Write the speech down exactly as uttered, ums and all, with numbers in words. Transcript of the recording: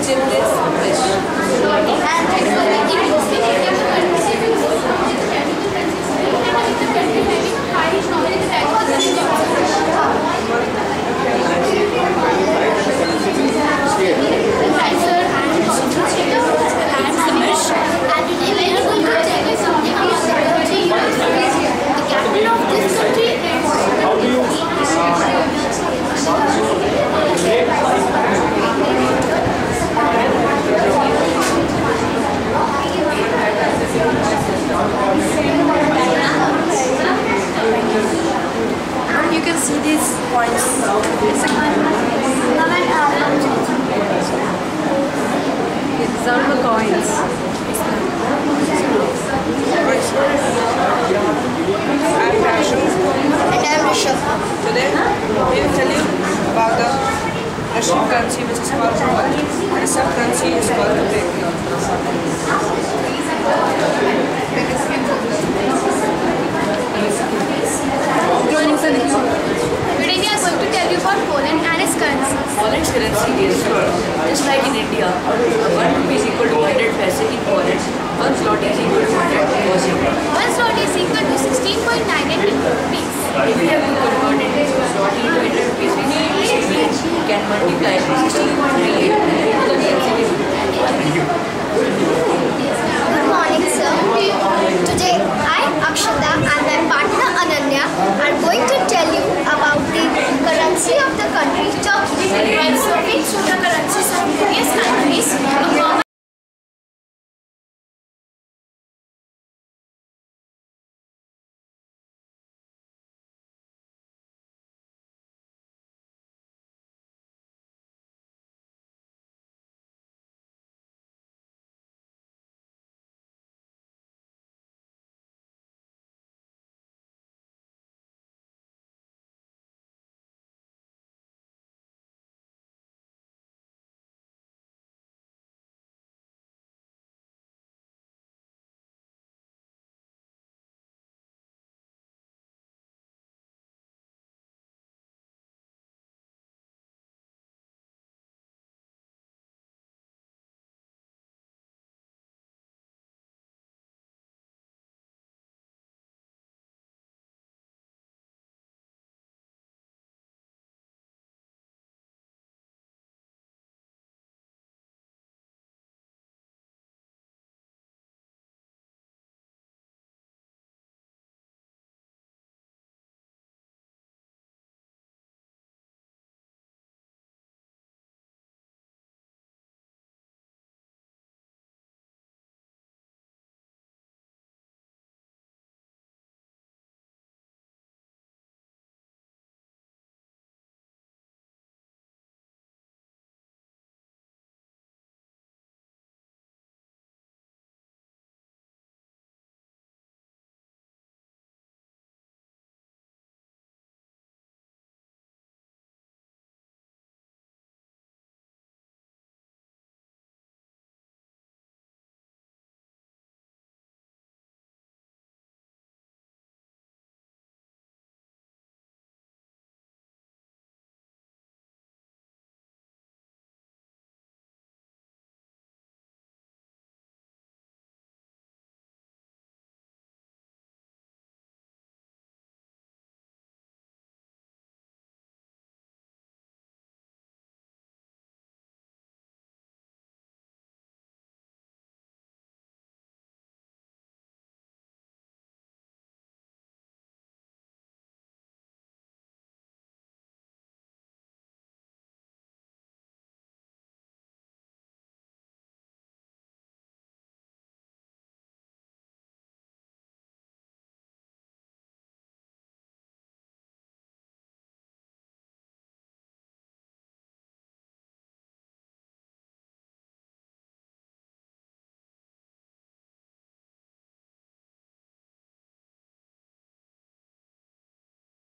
simplest fish. You can see these points. These are the coins. I'm Rashu. And I'm Rishabh. Today, we will tell you about the Russian currency, which is called ruble, and some currency is called rupee. Today we are going to tell you about Poland and its currency. Poland's currency is just like in India. one rupee is equal to one hundred paise in Poland. one zloty is equal to one hundred paise. one zloty is equal to sixteen point nine eight rupees. If we have to convert it into zloty to one hundred rupees, we can multiply